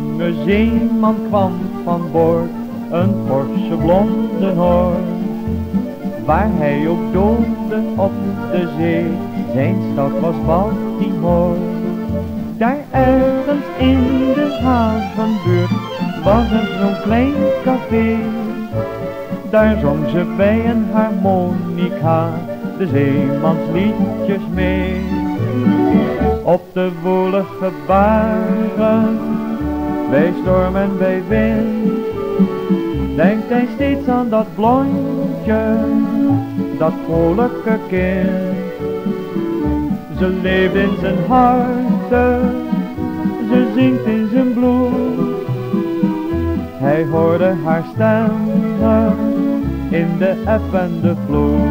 jonge zeeman kwam van boord, een forse blonde noor. Waar hij ook doolde op de zee, zijn stad was Baltimore. Daar ergens in de havenbuurt was er zo'n klein café. Daar zong ze bij een harmonica de zeemansliedjes mee. Op de woelige baren, bij storm en bij wind, denkt hij steeds aan dat blondje, dat vrolijke kind. Ze leeft in zijn hart, ze zingt in zijn bloed. Hij hoorde haar stem in de eb en de vloed.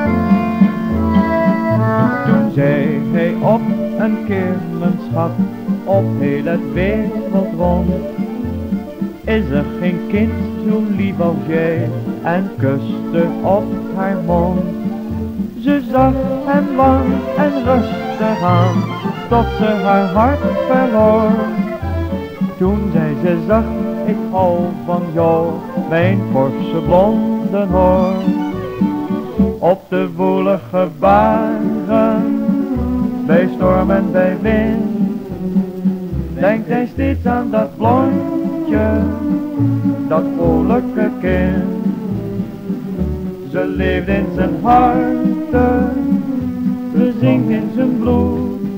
Toen zei hij op een keer, mijn schat, op heel het wereld rond is er geen kind zo lief als jij, en kuste op haar mond. Ze zag hem lang en rustig aan, tot ze haar hart verloor. Toen zei ze zacht, ik hou van jou, mijn forse blonde noor. Op de woelige baren, bij storm en bij wind, denkt hij steeds aan dat blondje, dat vrolijke kind. Ze leeft in zijn hart, ze zingt in zijn bloed.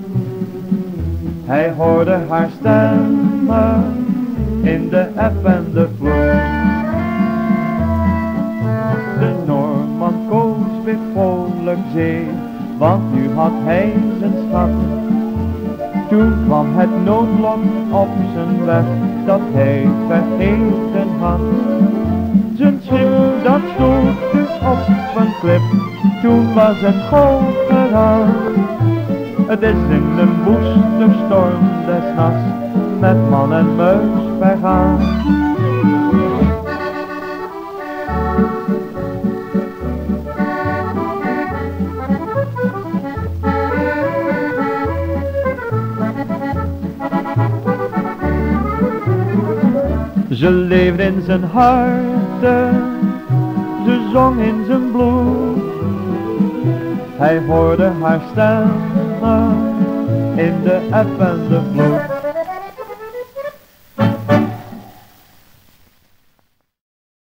Hij hoorde haar stemmen in de eb en de vloed. De Noorman koos weer vrolijk zee, want nu had hij zijn schat. Toen kwam het noodlot op zijn weg, dat hij vergeten had. Zijn schip dat stoot dus op een klip, toen was het golf geraakt. Het is in de woeste storm des nachts, met man en muis vergaan. Ze leefde in zijn hart, ze zong in zijn bloed. Hij hoorde haar stemmen in de eb en de vloed.